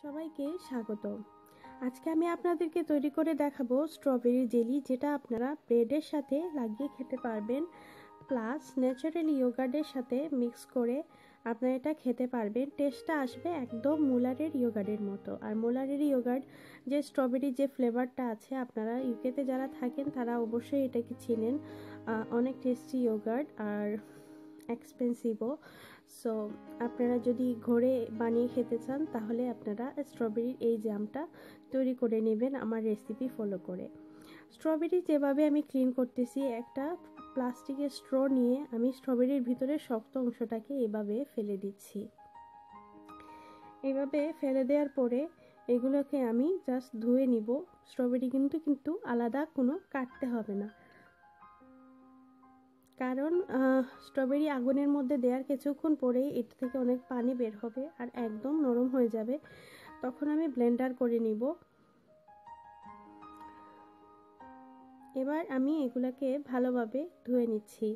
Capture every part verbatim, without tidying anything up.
সবাইকে স্বাগত। আজকে আমি আপনাদেরকে তৈরি করে দেখাবো স্ট্রবেরি জেলি, যেটা আপনারা ব্রেডের সাথে লাগিয়ে খেতে পারবেন, প্লাস ন্যাচারাল ইয়োগার্টের সাথে মিক্স করে আপনারা এটা খেতে পারবেন। টেস্টটা আসবে একদম মুলারের ইয়োগার্টের মতো। আর মুলারের ইয়োগার্ট যে স্ট্রবেরি যে ফ্লেভারটা আছে, আপনারা ইউকেতে যারা থাকেন তারা অবশ্যই এটাকে চিনেন। অনেক টেস্টি ইয়োগার্ট আর এক্সপেন্সিভও। সো আপনারা যদি ঘরে বানিয়ে খেতে চান তাহলে আপনারা স্ট্রবেরির এই জ্যামটা তৈরি করে নেবেন আমার রেসিপি ফলো করে। স্ট্রবেরি যেভাবে আমি ক্লিন করতেছি, একটা প্লাস্টিকের স্ট্র নিয়ে আমি স্ট্রবেরির ভিতরে শক্ত অংশটাকে এভাবে ফেলে দিচ্ছি। এভাবে ফেলে দেওয়ার পরে এগুলোকে আমি জাস্ট ধুয়ে নিব। স্ট্রবেরি কিন্তু কিন্তু আলাদা কোনো কাটতে হবে না, কারণ স্ট্রবেরি আগুনের মধ্যে দেওয়ার কিছুক্ষণ পরেই এটা থেকে অনেক পানি বের হবে আর একদম নরম হয়ে যাবে। তখন আমি ব্লেন্ডার করে নিব। এবার আমি এগুলাকে ভালোভাবে ধুয়ে নিচ্ছি।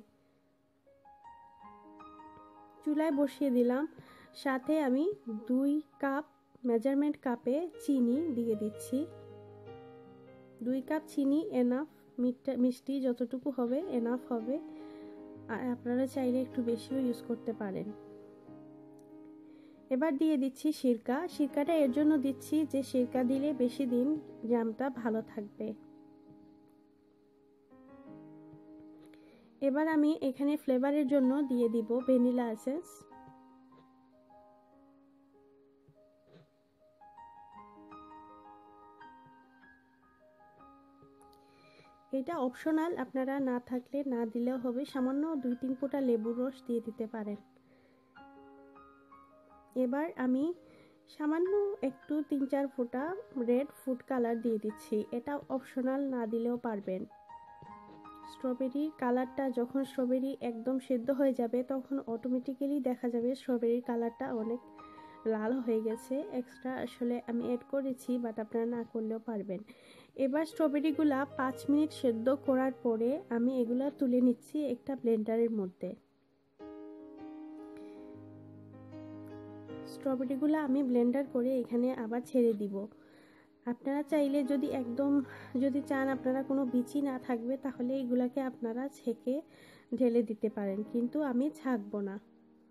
চুলায় বসিয়ে দিলাম, সাথে আমি দুই কাপ মেজারমেন্ট কাপে চিনি দিয়ে দিচ্ছি। দুই কাপ চিনি এনাফ, মিষ্টি যতটুকু হবে এনাফ হবে। আর আপনারা চাইলে একটু বেশিও ইউজ করতে পারেন। এবার দিয়ে দিচ্ছি সিরকা। সিরকাটা এর জন্য দিচ্ছি যে সিরকা দিলে বেশি দিন জ্যামটা ভালো থাকবে। এবার আমি এখানে ফ্লেভারের জন্য দিয়ে দিব ভ্যানিলা এসেন্স। এটা অপশনাল, আপনারা না থাকলে না দিলেও হবে। সামান্য দুই তিন ফোঁটা লেবুর রস দিয়ে দিতে পারেন। এবার আমি সামান্য একটু তিন চার ফোঁটা রেড ফুড কালার দিয়ে দিচ্ছি। এটা অপশনাল, না দিলেও পারবেন। স্ট্রবেরির কালারটা যখন স্ট্রবেরি একদম সেদ্ধ হয়ে যাবে তখন অটোমেটিক্যালি দেখা যাবে স্ট্রবেরির কালারটা অনেক লাল হয়ে গেছে। এক্সট্রা আসলে আমি অ্যাড করেছি, বাট আপনারা না করলেও পারবেন। এবার স্ট্রবেরিগুলা পাঁচ মিনিট সেদ্ধ করার পরে আমি এগুলা তুলে নিচ্ছি একটা ব্লেন্ডারের মধ্যে। স্ট্রবেরিগুলো আমি ব্লেন্ডার করে এখানে আবার ছেড়ে দিব। আপনারা চাইলে যদি একদম যদি চান আপনারা কোনো বিচি না থাকবে তাহলে এগুলাকে আপনারা ছেঁকে ঢেলে দিতে পারেন, কিন্তু আমি ছাঁকবো না।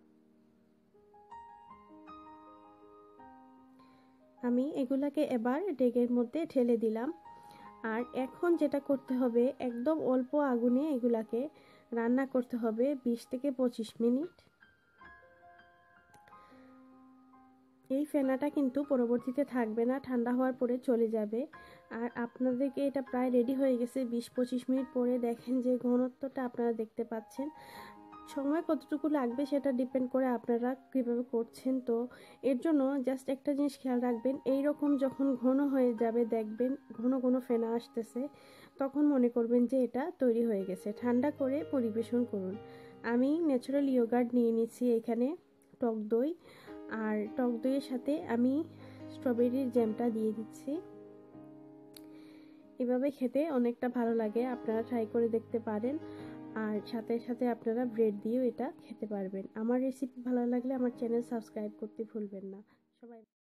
আমি এগুলাকে এবার ডেগের মধ্যে ঢেলে দিলাম। আর এখন যেটা করতে হবে, একদম অল্প আগুনে এগুলাকে রান্না করতে হবে বিশ থেকে পঁচিশ মিনিট। এই ফেনাটা কিন্তু পরবর্তীতে থাকবে না, ঠান্ডা হওয়ার পরে চলে যাবে। আর আপনাদেরকে এটা প্রায় রেডি হয়ে গেছে। বিশ পঁচিশ মিনিট পরে দেখেন যে ঘনত্বটা আপনারা দেখতে পাচ্ছেন। সময় কতটুকু লাগবে সেটা ডিপেন্ড করে আপনারা কীভাবে করছেন। তো এর জন্য জাস্ট একটা জিনিস খেয়াল রাখবেন, এই রকম যখন ঘন হয়ে যাবে, দেখবেন ঘন ঘন ফেনা আসতেছে, তখন মনে করবেন যে এটা তৈরি হয়ে গেছে। ঠান্ডা করে পরিবেশন করুন। আমি ন্যাচারাল ইয়োগার্ট নিয়ে নিচ্ছি, এখানে টক দই, আর টক দইয়ের সাথে আমি স্ট্রবেরির জ্যামটা দিয়ে দিচ্ছি। এভাবে খেতে অনেকটা ভালো লাগে, আপনারা ট্রাই করে দেখতে পারেন। আর সাথে সাথে আপনারা ব্রেড দিয়েও এটা খেতে পারবেন। আমার রেসিপি ভালো লাগলে আমার চ্যানেল সাবস্ক্রাইব করতে ভুলবেন না। সবাই